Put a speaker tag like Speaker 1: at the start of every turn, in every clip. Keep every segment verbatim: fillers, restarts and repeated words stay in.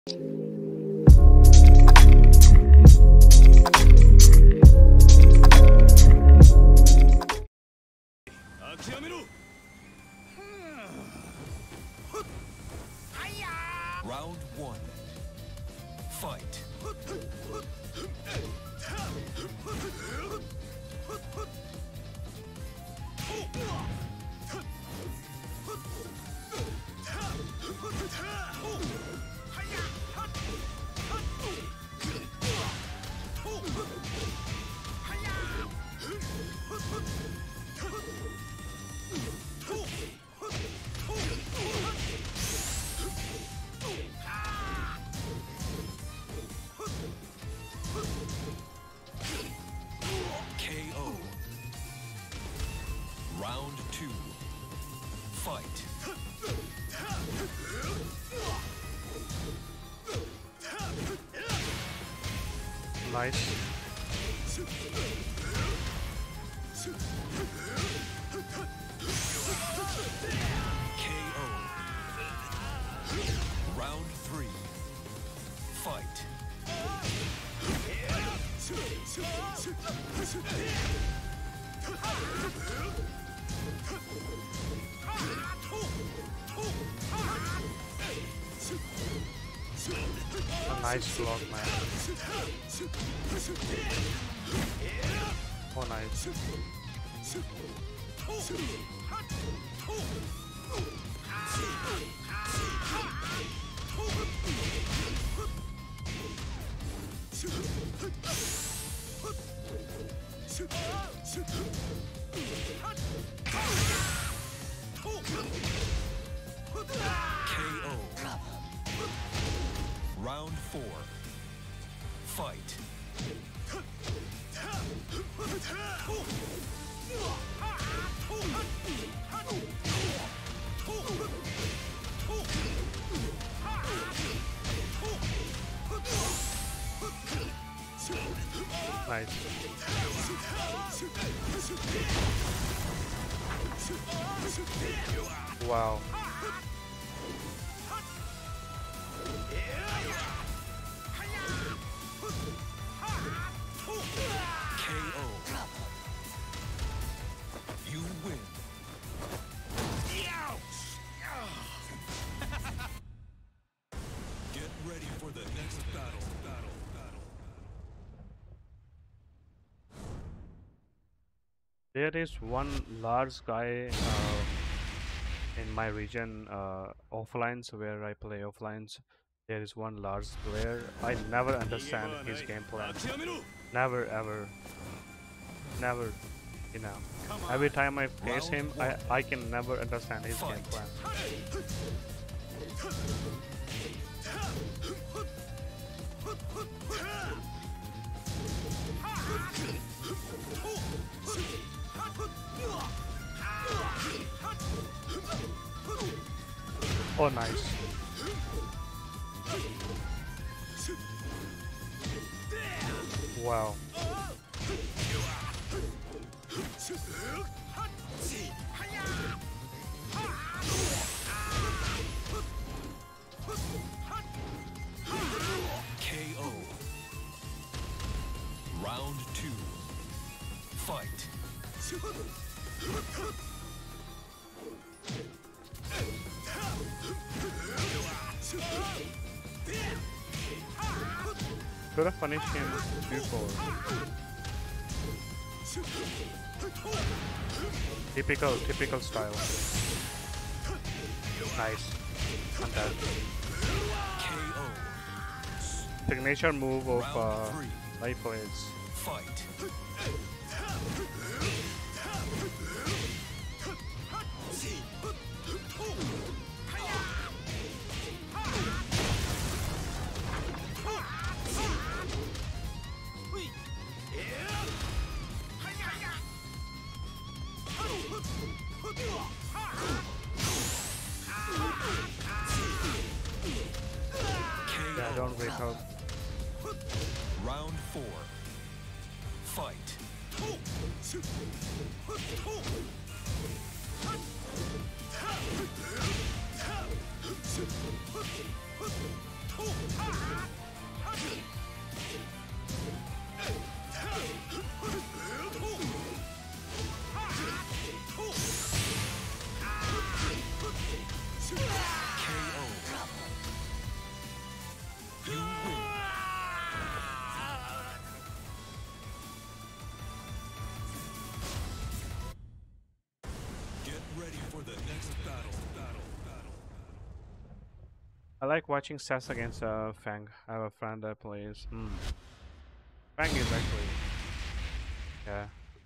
Speaker 1: Round one. Fight. K O. Round two. Fight.
Speaker 2: Nice.
Speaker 1: K O. Round three. Fight.
Speaker 2: A nice block, man. Oh, nice.
Speaker 1: K O. Round four. Fight.
Speaker 2: Nice. Wow.
Speaker 1: K O. You win. Get ready for the next battle. Battle. Battle.
Speaker 2: There is one large guy uh, in my region, uh, offlines, where I play offlines. There is one large player. I never understand his game plan. Never ever. Never. You know. Every time I face him, I, I can never understand his game plan. Oh, nice. Wow.
Speaker 1: K O. Round two. Fight.
Speaker 2: Could have punished him before. Typical, typical style. Nice. And that
Speaker 1: K O.
Speaker 2: signature move of
Speaker 1: Round
Speaker 2: uh,
Speaker 1: three.
Speaker 2: Life Waves.
Speaker 1: Fight.
Speaker 2: Yeah, don't wake up.
Speaker 1: Round four. Fight.
Speaker 2: I like watching Sess against uh, Fang. I have a friend that plays. Hmm. Fang is actually. Yeah.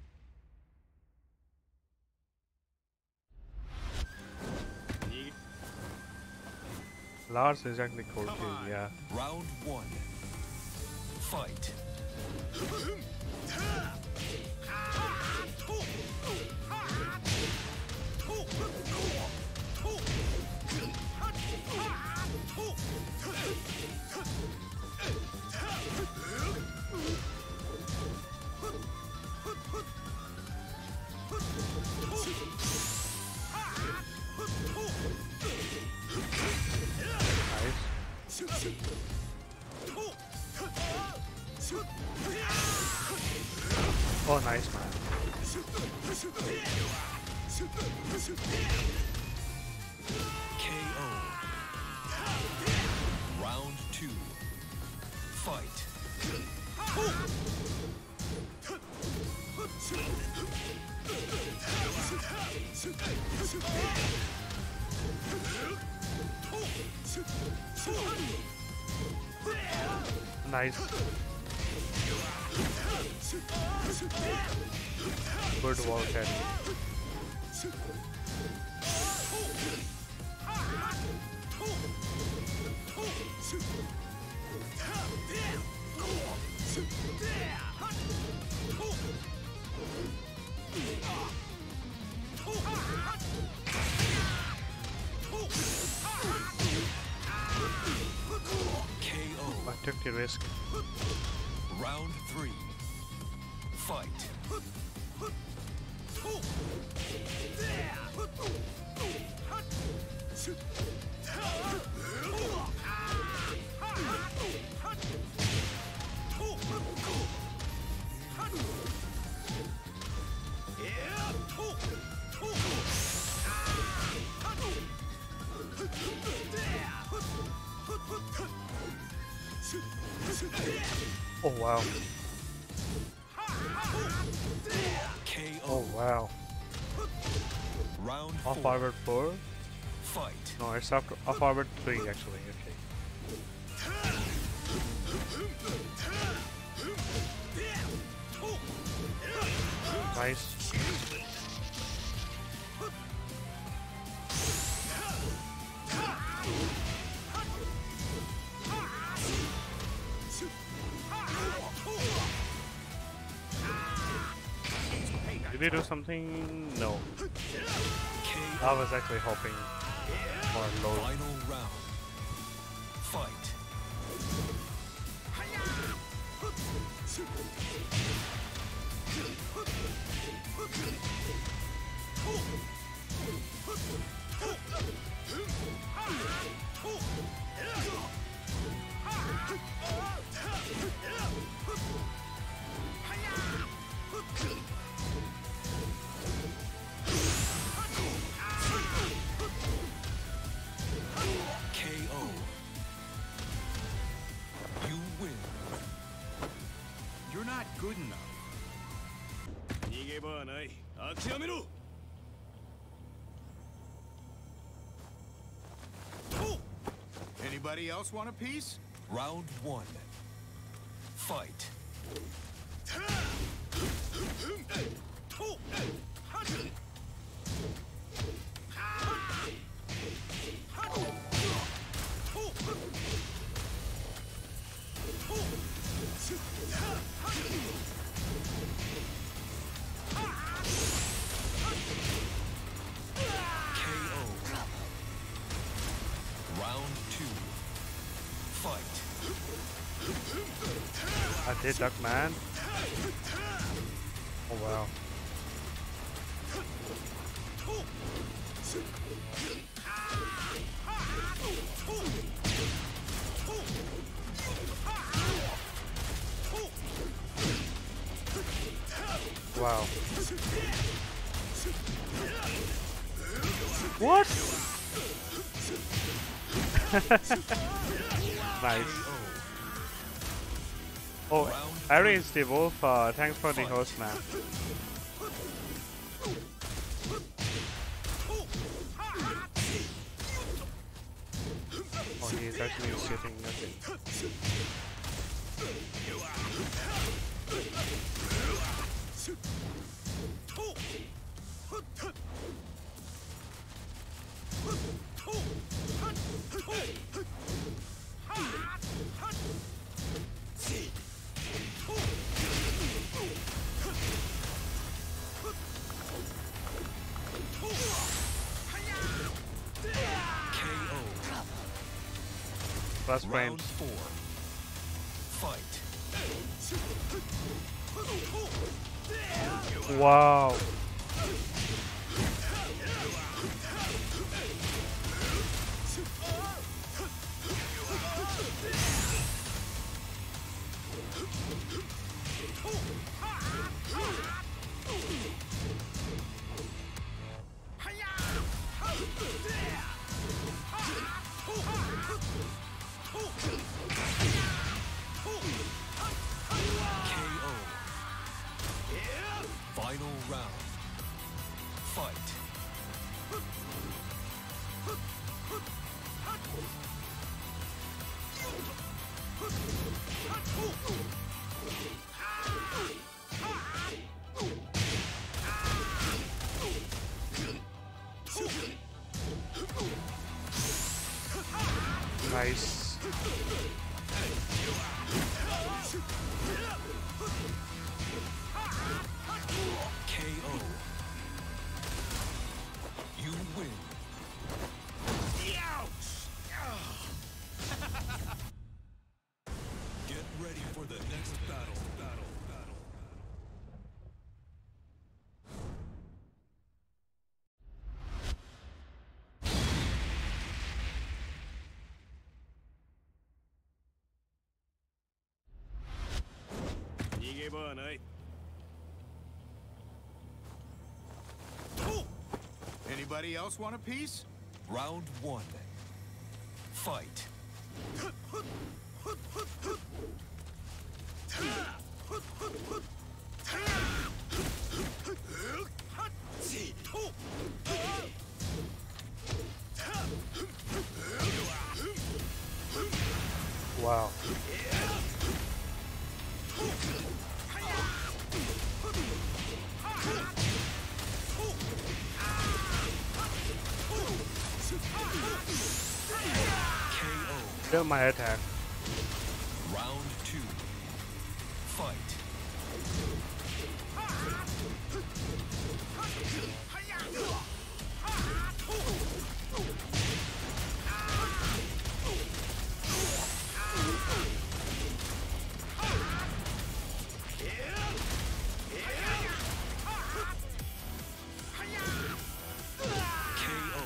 Speaker 2: Lars is actually cool too, yeah.
Speaker 1: Round one. Fight.
Speaker 2: Oh, nice, man.
Speaker 1: K O. Round two. Fight.
Speaker 2: Nice. Good wall carry.
Speaker 1: K O.
Speaker 2: I took the risk.
Speaker 1: Round three. Fight.
Speaker 2: Oh wow.
Speaker 1: K
Speaker 2: Oh
Speaker 1: O.
Speaker 2: wow.
Speaker 1: Round
Speaker 2: Off
Speaker 1: four.
Speaker 2: forward four?
Speaker 1: Fight.
Speaker 2: No, it's after off forward three actually. Okay. Nice. Did he do something? No.
Speaker 1: K
Speaker 2: I was actually hoping for a low.
Speaker 1: Final round. Fight. K O. You win.
Speaker 3: You're not good enough. 逃げ場はない。諦めろ。Anybody else want a piece?
Speaker 1: Round one. Fight. K O. Round two. Fight.
Speaker 2: I did duck, man. Oh wow. Wow. What? Nice. Oh, Aries the Wolf, uh, thanks for the host, man. Oh, he is actually shooting nothing. Plus
Speaker 1: Round
Speaker 2: frames.
Speaker 1: four. Fight.
Speaker 2: Wow.
Speaker 1: K O. Final round. Fight.
Speaker 2: Nice.
Speaker 1: K O. You win. Get ready for the next battle. Battle. Battle.
Speaker 3: Anybody else want a piece?
Speaker 1: Round one. Fight.
Speaker 2: Wow.
Speaker 1: K O.
Speaker 2: Kill my attack.
Speaker 1: Round two. Fight. K O.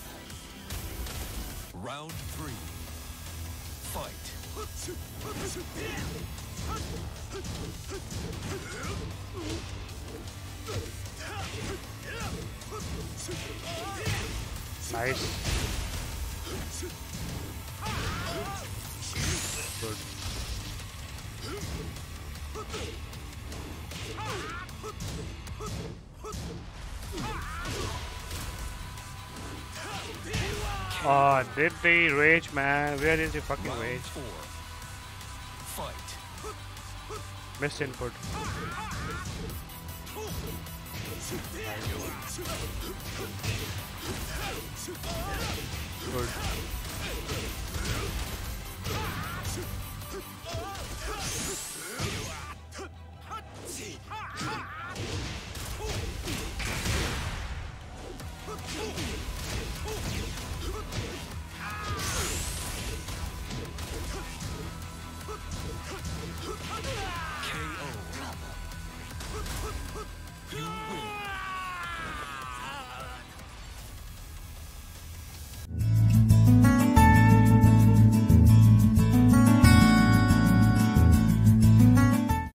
Speaker 1: Round three. Fight.
Speaker 2: Nice. Good. Oh, did the rage, man? Where is the fucking
Speaker 1: Round
Speaker 2: rage?
Speaker 1: four. Fight.
Speaker 2: Missed input. Good.